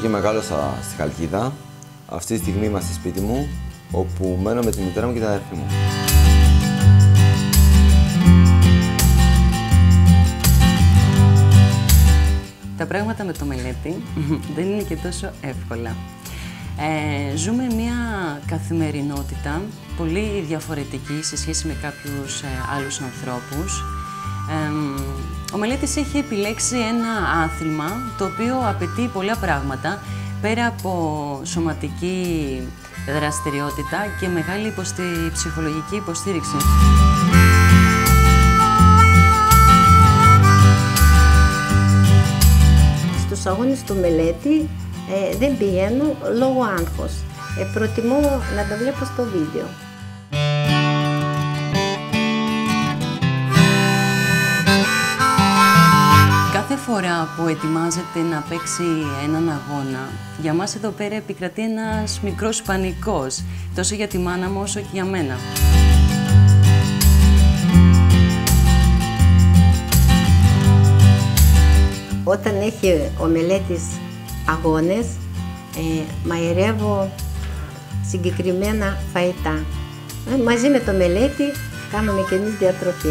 και μεγάλωσα στη Χαλκίδα. Αυτή τη στιγμή είμαστε σπίτι μου, όπου μένω με τη μητέρα μου και την αδερφή μου. Τα πράγματα με το Μελέτη δεν είναι και τόσο εύκολα. Ζούμε μια καθημερινότητα πολύ διαφορετική σε σχέση με κάποιους άλλους ανθρώπους. Ο Μελέτης έχει επιλέξει ένα άθλημα το οποίο απαιτεί πολλά πράγματα πέρα από σωματική δραστηριότητα και μεγάλη ψυχολογική υποστήριξη. Στους αγώνες του Μελέτη δεν πηγαίνω λόγω άγχος. Προτιμώ να τα βλέπω στο βίντεο. Κάθε φορά που ετοιμάζεται να παίξει έναν αγώνα, για μας εδώ πέρα επικρατεί ένας μικρός πανικός, τόσο για τη μάνα μου όσο και για μένα. Όταν έχει ο Μελέτης αγώνες, μαϊρεύω συγκεκριμένα φαγητά. Μαζί με το Μελέτη κάνουμε και εμείς διατροφή.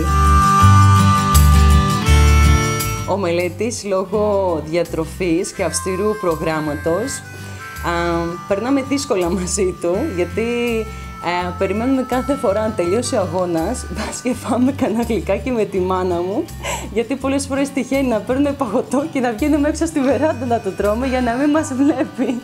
Ο Μελέτης, λόγω διατροφής και αυστηρού προγράμματος, περνάμε δύσκολα μαζί του, γιατί περιμένουμε κάθε φορά να τελειώσει ο αγώνας, μπας και φάμε κανένα γλυκάκι με τη μάνα μου, γιατί πολλές φορές τυχαίνει να παίρνουμε παγωτό και να βγαίνουμε έξω στη βεράντα να το τρώμε για να μην μας βλέπει.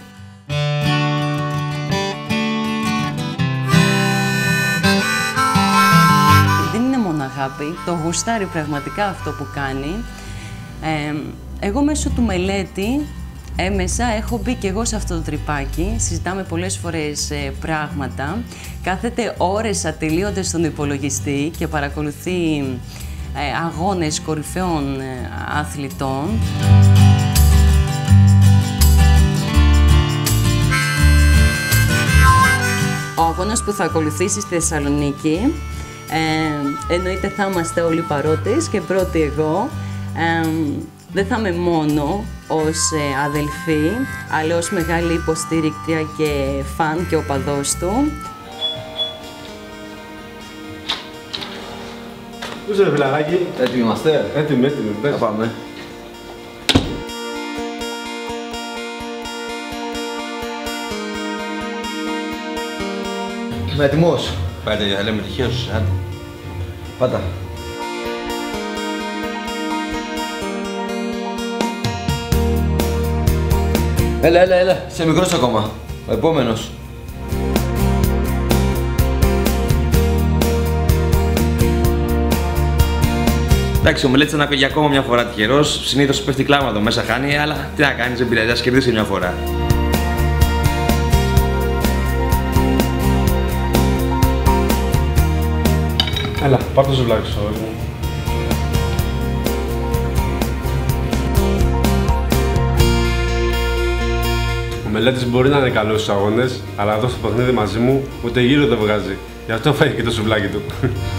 Δεν είναι μόνο αγάπη, το γουστάρει πραγματικά αυτό που κάνει. Εγώ μέσω του Μελέτη έμεσα έχω μπει και εγώ σε αυτό το τρυπάκι, συζητάμε πολλές φορές πράγματα, κάθεται ώρες ατελείωτες στον υπολογιστή και παρακολουθεί αγώνες κορυφαίων αθλητών. Ο αγώνας που θα ακολουθήσει στη Θεσσαλονίκη, εννοείται θα είμαστε όλοι παρόντες και πρώτοι εγώ. Δεν θα είμαι μόνο ως αδελφή, αλλά ως μεγάλη υποστήρικτρια και φαν και οπαδός του. Πού είσαι, φιλαράκι? Έτοιμοι είμαστε? Έτοιμοι, πες. Θα πάμε. Είμαι έτοιμος. Πάτε, θα λέμε τυχαίως σου, άντε. Πάτα. Έλα, είσαι μικρός ακόμα. Ο επόμενος. Εντάξει, ο Μελέτης ήταν για ακόμα μια φορά τυχερός. Συνήθως πέφτει κλάμα μέσα, χάνει, αλλά τι να κάνεις, δεν πειράζει, ας κερδίσει μια φορά. Έλα, πάρ' το ζευγάρι σου, αγόρι μου. Ο Μελέτης μπορεί να είναι καλός στους αγώνες, αλλά εδώ στο παιχνίδι μαζί μου ούτε γύρω δεν βγάζει. Γι' αυτό φάει και το σουβλάκι του.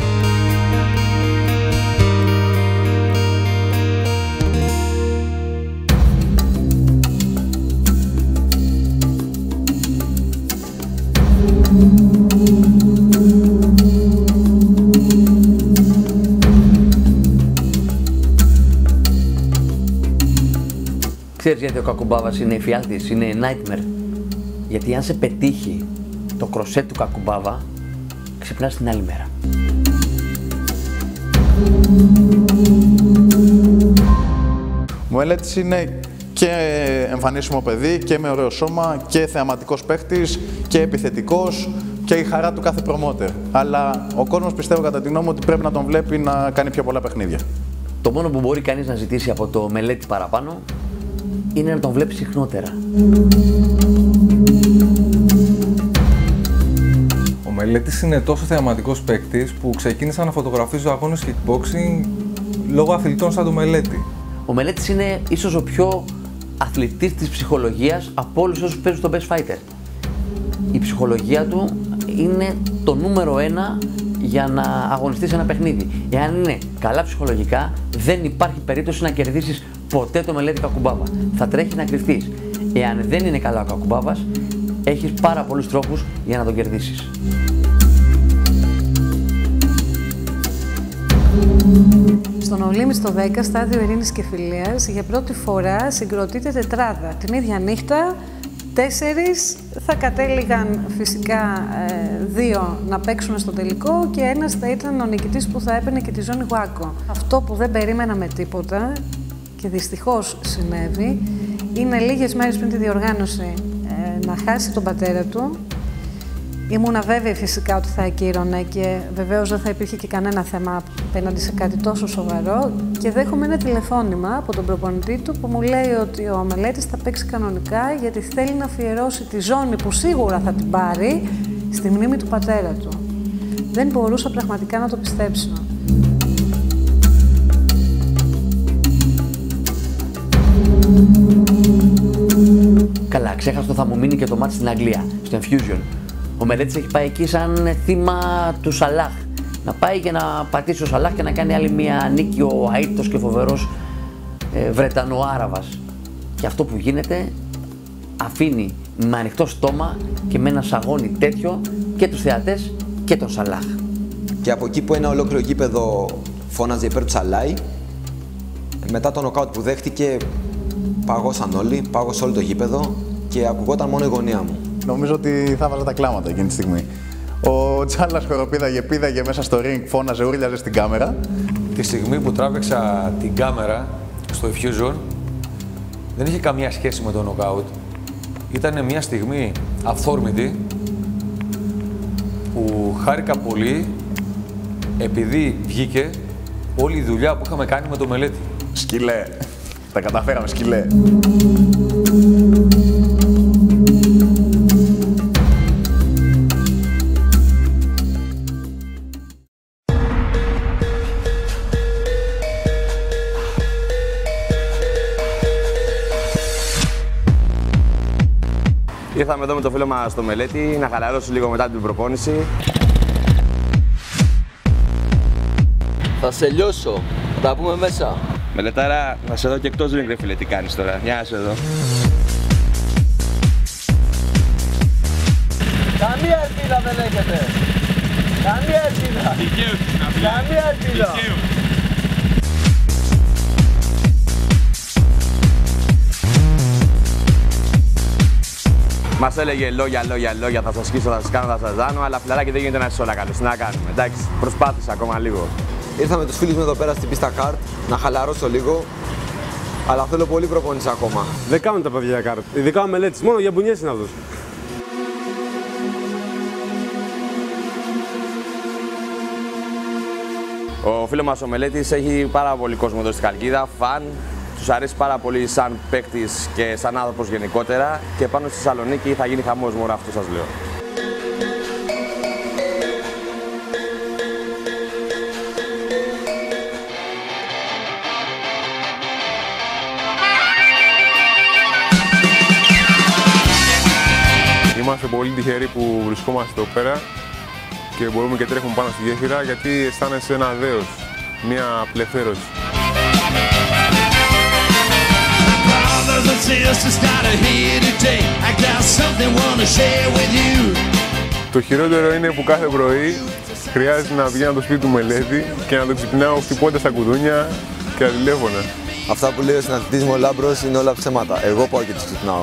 Ξέρεις γιατί ο Κακουμπάβας είναι εφιάλτης, είναι nightmare. Γιατί αν σε πετύχει το κροσέτ του Κακουμπάβα, ξυπνάς την άλλη μέρα. Ο Μελέτης είναι και εμφανίσιμο παιδί και με ωραίο σώμα και θεαματικός παίχτης και επιθετικός και η χαρά του κάθε προμότερ. Αλλά ο κόσμος πιστεύω κατά τη γνώμη μου ότι πρέπει να τον βλέπει να κάνει πιο πολλά παιχνίδια. Το μόνο που μπορεί κανείς να ζητήσει από το Μελέτη παραπάνω είναι να τον βλέπει συχνότερα. Ο Μελέτης είναι τόσο θεαματικός παίκτης που ξεκίνησα να φωτογραφίζω αγώνες kickboxing λόγω αθλητών σαν το Μελέτη. Ο Μελέτης είναι ίσως ο πιο αθλητής της ψυχολογίας από όλους όσους παίζουν στο Best Fighter. Η ψυχολογία του είναι το νούμερο 1 για να αγωνιστείς ένα παιχνίδι. Εάν είναι καλά ψυχολογικά, δεν υπάρχει περίπτωση να κερδίσεις ποτέ το Μελέτη Κακουμπάβα. Θα τρέχεις να κρυφτείς. Εάν δεν είναι καλά ο κακουμπάβας, έχεις πάρα πολλούς τρόπους για να τον κερδίσεις. Στον Ολύμι στο 10, στάδιο ειρήνης και φιλίας, για πρώτη φορά συγκροτείται τετράδα. Την ίδια νύχτα, 4 θα κατέληγαν φυσικά 2 να παίξουν στο τελικό και ένας θα ήταν ο νικητής που θα έπαιρνε και τη ζώνη Γουάκο. Αυτό που δεν περίμενα με τίποτα και δυστυχώς συνέβη, είναι λίγες μέρες πριν τη διοργάνωση να χάσει τον πατέρα του. Ήμουνα βέβαιη φυσικά ότι θα ακύρωνε και βεβαίως δεν θα υπήρχε και κανένα θέμα απέναντι σε κάτι τόσο σοβαρό και δέχομαι ένα τηλεφώνημα από τον προπονητή του που μου λέει ότι ο Μελέτης θα παίξει κανονικά γιατί θέλει να αφιερώσει τη ζώνη που σίγουρα θα την πάρει στη μνήμη του πατέρα του. Δεν μπορούσα πραγματικά να το πιστέψω. Καλά, ξέχαστο θα μου μείνει και το μάτι στην Αγγλία, στο Infusion. Ο Μελέτης έχει πάει εκεί σαν θύμα του Σαλάχ. Να πάει και να πατήσει ο Σαλάχ και να κάνει άλλη μια νίκη ο αείτος και φοβερός Βρετανοάραβας. Και αυτό που γίνεται αφήνει με ανοιχτό στόμα και με ένα σαγόνι τέτοιο και τους θεατές και τον Σαλάχ. Και από εκεί που ένα ολόκληρο γήπεδο φώναζε υπέρ του Σαλάι, μετά το νοκάουτ που δέχτηκε, παγώσαν όλοι, πάγωσε όλο το γήπεδο και ακουγόταν μόνο η γωνία μου. Νομίζω ότι θα βάζα τα κλάματα εκείνη τη στιγμή. Ο Τσάλας πήδαγε μέσα στο ring, φώναζε, ούρλιαζε στην κάμερα. Τη στιγμή που τράβηξα την κάμερα στο Infusion, δεν είχε καμία σχέση με το knockout. Ήταν μια στιγμή αυθόρμητη που χάρηκα πολύ επειδή βγήκε όλη η δουλειά που είχαμε κάνει με το Μελέτη. Σκυλέ. Τα καταφέραμε, σκυλέ. Ήρθαμε εδώ με το φίλο μας στο Μελέτη να χαλαρώσει λίγο μετά την προπόνηση. Θα σε λιώσω. Θα τα πούμε μέσα. Μελετάρα, να σε δω και εκτός ring, ρε φίλε, τι κάνεις τώρα. Για να σε δω. Καμία ελπίδα δεν έχετε. Καμία ελπίδα. Καμία ελπίδα. Μας έλεγε λόγια, θα σας σκίσω, θα σας κάνω, θα σας δάνω, αλλά φιλαράκι δεν γίνεται να είσαι όλα καλός. Τι να κάνουμε, εντάξει, προσπάθησα ακόμα λίγο. Ήρθα με τους φίλους μου εδώ πέρα στην πίστα καρτ, να χαλαρώσω λίγο, αλλά θέλω πολύ προπόνηση ακόμα. Δεν κάνουν τα παιδιά καρτ, ειδικά ο Μελέτης, μόνο για μπουνιές είναι αυτός. Ο φίλος μας ο Μελέτης έχει πάρα πολύ κόσμο εδώ στη Χαλκίδα, φαν. Τους αρέσει πάρα πολύ σαν παίκτης και σαν άνθρωπος γενικότερα και πάνω στη Θεσσαλονίκη θα γίνει χαμός, μόνο αυτό σας λέω. Είμαστε πολύ τυχεροί που βρισκόμαστε εδώ πέρα και μπορούμε και τρέχουμε πάνω στη γέφυρα γιατί αισθάνεσαι ένα δέος, μια απελευθέρωση. Το χειρότερο είναι που κάθε πρωί χρειάζεται να βγαίνω από το σπίτι του Μελέτη και να το ξυπνάω χτυπώντας τα κουδούνια και τα τηλέφωνα. Αυτά που λέει ο συναθλητής μου ο Λάμπρος είναι όλα ψέματα. Εγώ πάω και τους ξυπνάω.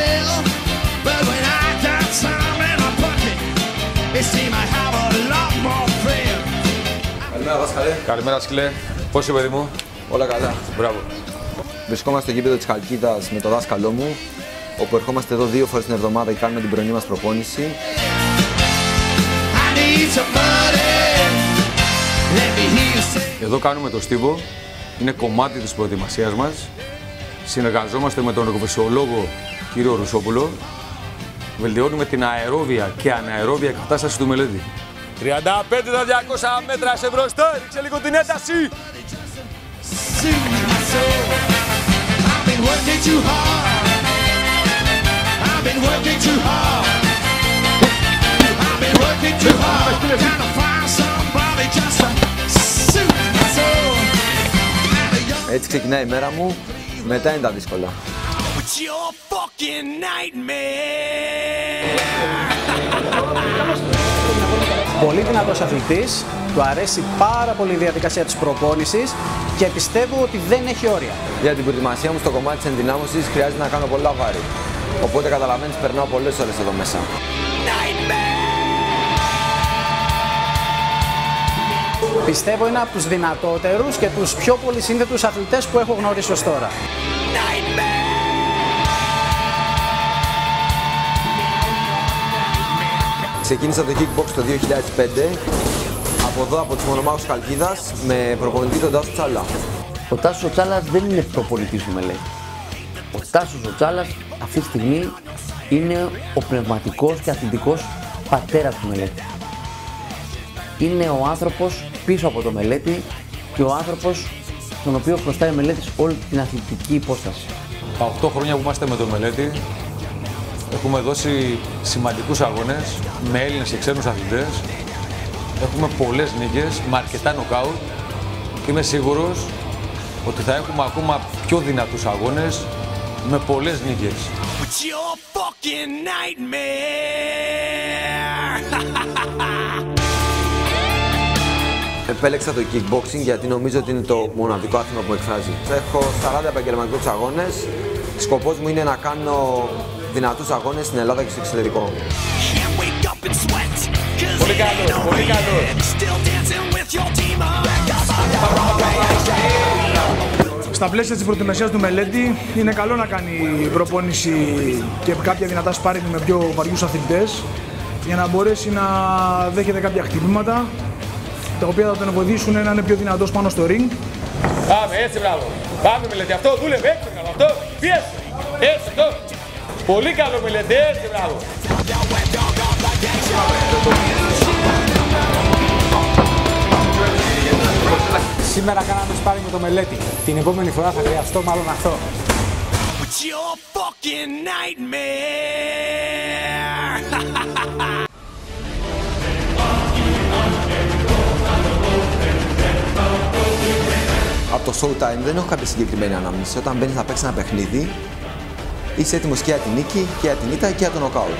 Καλημέρα δάσκαλε. Καλημέρα σκυλέ. Πώς είσαι παιδί μου? Όλα καλά. Μπράβο. Βρισκόμαστε στο γήπεδο της Χαλκίδας με το δάσκαλό μου, όπου ερχόμαστε εδώ 2 φορές την εβδομάδα και κάνουμε την πρωινή μας προπόνηση. Εδώ κάνουμε το στίβο, είναι κομμάτι της προετοιμασίας μας. Συνεργαζόμαστε με τον εργοφυσιολόγο κύριο Ρουσόπουλο. Βελτιώνουμε την αερόβια και αναερόβια κατάσταση του Μελέτη. 35 τα 200 μέτρα σε μπροστά, ρίξε λίγο την ένταση! Έτσι ξεκινάει η μέρα μου, μετά είναι τα δύσκολα. Πολύ δυνατός αθλητής, του αρέσει πάρα πολύ η διαδικασία της προπόνησης και πιστεύω ότι δεν έχει όρια. Για την προετοιμασία μου στο κομμάτι της ενδυνάμωσης χρειάζεται να κάνω πολλά βάρη. Οπότε καταλαβαίνεις, περνάω πολλές ώρες εδώ μέσα. Πιστεύω είναι από τους δυνατότερους και τους πιο πολυσύνθετους αθλητές που έχω γνωρίσει ως τώρα. Ξεκίνησα το kickbox το 2005, από εδώ από τους Μονομάχους Χαλκίδας, με προπονητή τον Τάσο Τσάλα. Ο Τάσος ο Τσάλας δεν είναι προπονητής του Μελέτη. Ο Τάσος ο Τσάλας αυτή τη στιγμή είναι ο πνευματικός και αθλητικός πατέρας του Μελέτη. Είναι ο άνθρωπος πίσω από το Μελέτη και ο άνθρωπος στον οποίο χρωστάει ο Μελέτης όλη την αθλητική υπόσταση. Τα 8 χρόνια που είμαστε με το Μελέτη έχουμε δώσει σημαντικούς αγώνες με Έλληνες και ξένους αθλητές. Έχουμε πολλές νίκες με αρκετά νοκάουτ και είμαι σίγουρος ότι θα έχουμε ακόμα πιο δυνατούς αγώνες με πολλές νίκες. Επέλεξα το kickboxing γιατί νομίζω ότι είναι το μοναδικό άθλημα που με εκφράζει. Έχω 40 επαγγελματικούς αγώνες. Σκοπός μου είναι να κάνω δυνατούς αγώνες στην Ελλάδα και στο εξωτερικό. Πολύ καλό, πολύ καλό. Στα πλαίσια της προετοιμασίας του Μελέτη είναι καλό να κάνει προπόνηση και κάποια δυνατά σπάρινγκ με πιο βαριούς αθλητές για να μπορέσει να δέχεται κάποια χτυπήματα τα οποία θα τον βοηθήσουν να είναι πιο δυνατός πάνω στο ring. Πάμε, έτσι μπράβο. Πάμε Μελέτη, αυτό δούλευε, έτσι μπράβο, αυτό. Πιέσε, έτσι αυτό. Πολύ καλό Μελέτη, έτσι μπράβο. Σήμερα κάναμε σπάρινγκ με το Μελέτη. Την επόμενη φορά θα χρειαστώ μάλλον αυτό. Από το Showtime δεν έχω κάποια συγκεκριμένη ανάμνηση. Όταν μπαίνεις να παίξεις ένα παιχνίδι, είσαι έτοιμος και για την νίκη, και για την ήττα και για το νοκάουτ.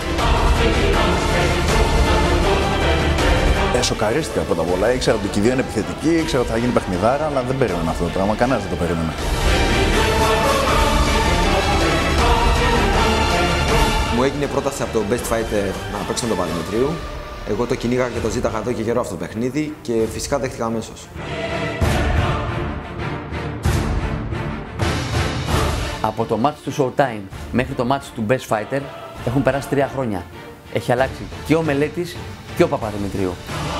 Σοκαρίστηκα πρώτα απ' όλα. Ήξερα ότι και οι δύο είναι επιθετικοί, ήξερα ότι θα γίνει παιχνιδάρα, αλλά δεν περίμενα αυτό το πράγμα. Κανένας δεν το περίμενε. Μου έγινε πρόταση από το Best Fighter να παίξω τον Παπαδημητρίου. Εγώ το κυνήγα και το ζήταγα εδώ και καιρό αυτό το παιχνίδι και φυσικά δέχτηκα αμέσως. Από το match του Showtime μέχρι το match του Best Fighter έχουν περάσει 3 χρόνια. Έχει αλλάξει και ο Μελέτης και ο Παπαδημητρίου.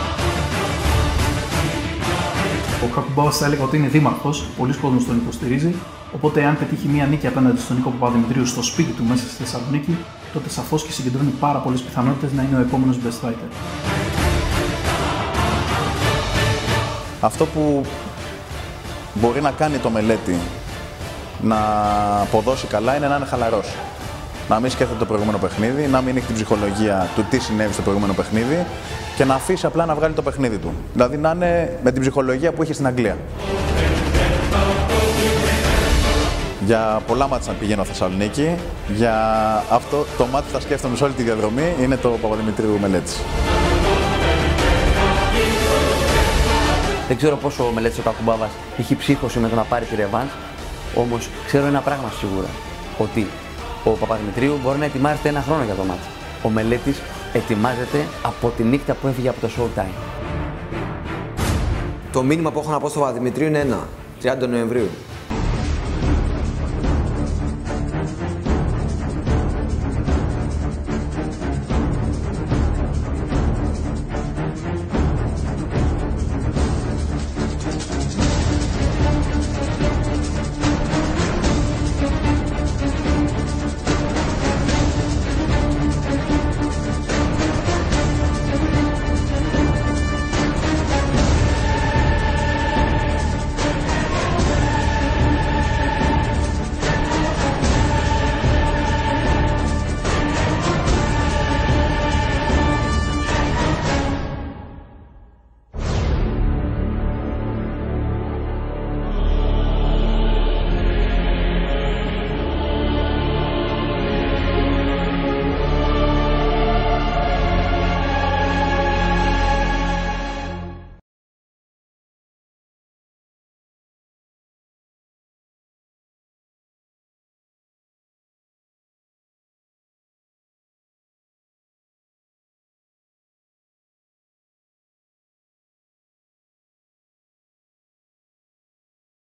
Ο Κακουμπάβας θα έλεγα ότι είναι δήμαρχος, πολλοί κόσμος τον υποστηρίζει, οπότε αν πετύχει μία νίκη απέναντι στον Νίκο Παπαδημητρίου στο σπίτι του μέσα στη Θεσσαλονίκη, τότε σαφώς και συγκεντρώνει πάρα πολλές πιθανότητες να είναι ο επόμενος Best Fighter. Αυτό που μπορεί να κάνει το Μελέτη να αποδώσει καλά είναι να είναι χαλαρός. Να μην σκέφτεται το προηγούμενο παιχνίδι, να μην έχει την ψυχολογία του τι συνέβη στο προηγούμενο παιχνίδι και να αφήσει απλά να βγάλει το παιχνίδι του. Δηλαδή να είναι με την ψυχολογία που είχε στην Αγγλία. Για πολλά μάτια να πηγαίνω Θεσσαλονίκη, για αυτό το μάτι που θα σκέφτομαι σε όλη τη διαδρομή είναι το Παπαδημητρίου Μελέτης. Δεν ξέρω πόσο ο Μελέτης ο Κακουμπάβας έχει ψύχωση με το να πάρει τη ρεβάνς, όμως ξέρω ένα πράγμα σίγουρα, ότι ο Παπαδημητρίου μπορεί να ετοιμάζεται 1 χρόνο για το μάτι. Ο Μελέτης ετοιμάζεται από τη νύχτα που έφυγε από το Showtime. Το μήνυμα που έχω να πω στο Παπαδημητρίου είναι ένα, 30 Νοεμβρίου.